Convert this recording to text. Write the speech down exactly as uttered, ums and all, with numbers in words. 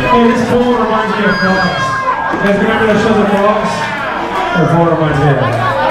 Hey, this pool reminds me of frogs. You guys remember that show, The Frogs? Or pool reminds me of that.